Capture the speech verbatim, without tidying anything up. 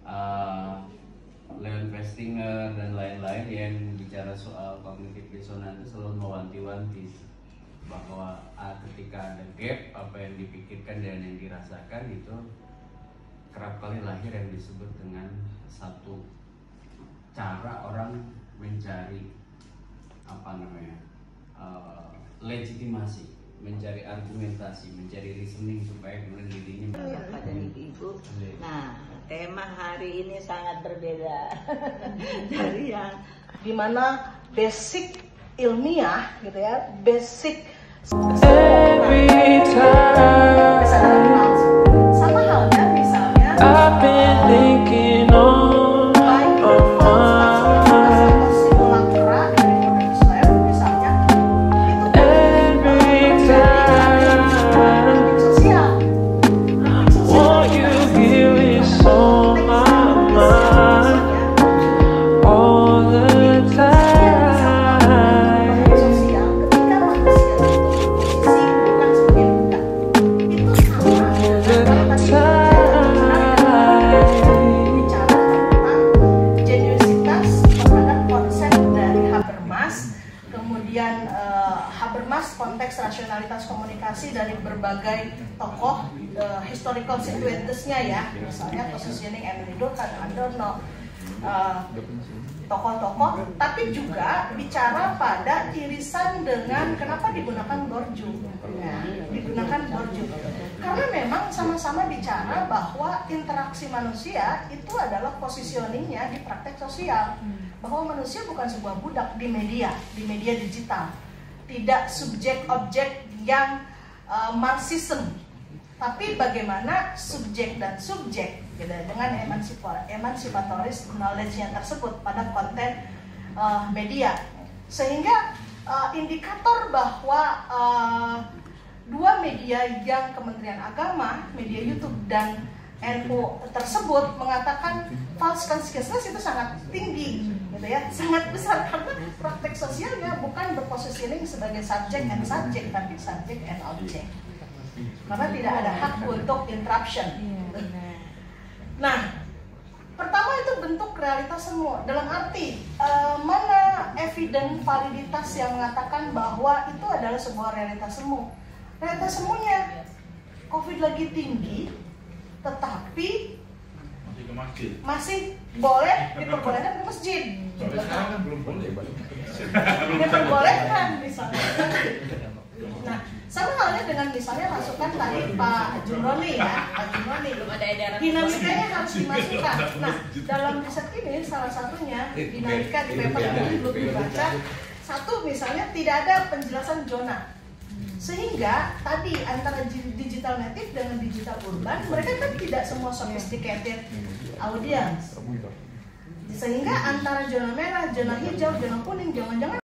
uh, Leon Festinger dan lain-lain yang bicara soal cognitive dissonance selalu mewanti-wanti bahwa uh, ketika ada gap apa yang dipikirkan dan yang dirasakan itu kerap kali lahir yang disebut dengan satu cara orang mencari apa namanya uh, legitimasi, mencari argumentasi, mencari reasoning supaya kemudian dirinya Bapak dan Ibu. Nah, tema hari ini sangat berbeda dari yang dimana basic ilmiah gitu ya, basic every time. Sama halnya misalnya I've been thinking on kemudian uh, Habermas konteks rasionalitas komunikasi dari berbagai tokoh uh, historical situatesnya ya, misalnya positioning Emily Durkheim, Adorno, uh, tokoh-tokoh, tapi juga bicara pada irisan dengan kenapa digunakan Bourdieu, ya, digunakan Bourdieu, karena memang sama-sama bicara bahwa interaksi manusia itu adalah positioningnya di praktek sosial. Bahwa manusia bukan sebuah budak di media, di media digital, tidak subjek-objek yang uh, Marxism, tapi bagaimana subjek dan subjek gitu, dengan emansipatoris knowledge-nya tersebut pada konten uh, media, sehingga uh, indikator bahwa uh, dua media yang Kementerian Agama, media YouTube dan N U tersebut mengatakan false consciousness itu sangat tinggi, gitu ya, sangat besar karena praktek sosialnya bukan berpositioning sebagai subjek and subject, tapi subject and object. Karena tidak ada hak untuk interruption. Nah, pertama itu bentuk realitas semu, dalam arti uh, mana eviden validitas yang mengatakan bahwa itu adalah sebuah realitas semu. Realitas semunya COVID lagi tinggi, tetapi masih ke masjid, masih boleh diperbolehkan ke masjid. sampai sekarang kan belum boleh. Diperbolehkan misalnya. Nah, sama halnya dengan misalnya masukan tadi Pak Jumroni ya, Pak Jumroni. Dinamikanya harus dimasukkan. Nah, dalam riset ini salah satunya dinamika di paper ini belum dibaca. Satu misalnya tidak ada penjelasan zona. Sehingga tadi antara digital native dengan digital urban, mereka kan tidak semua sophisticated audience. Sehingga antara zona merah, zona hijau, zona kuning, jangan-jangan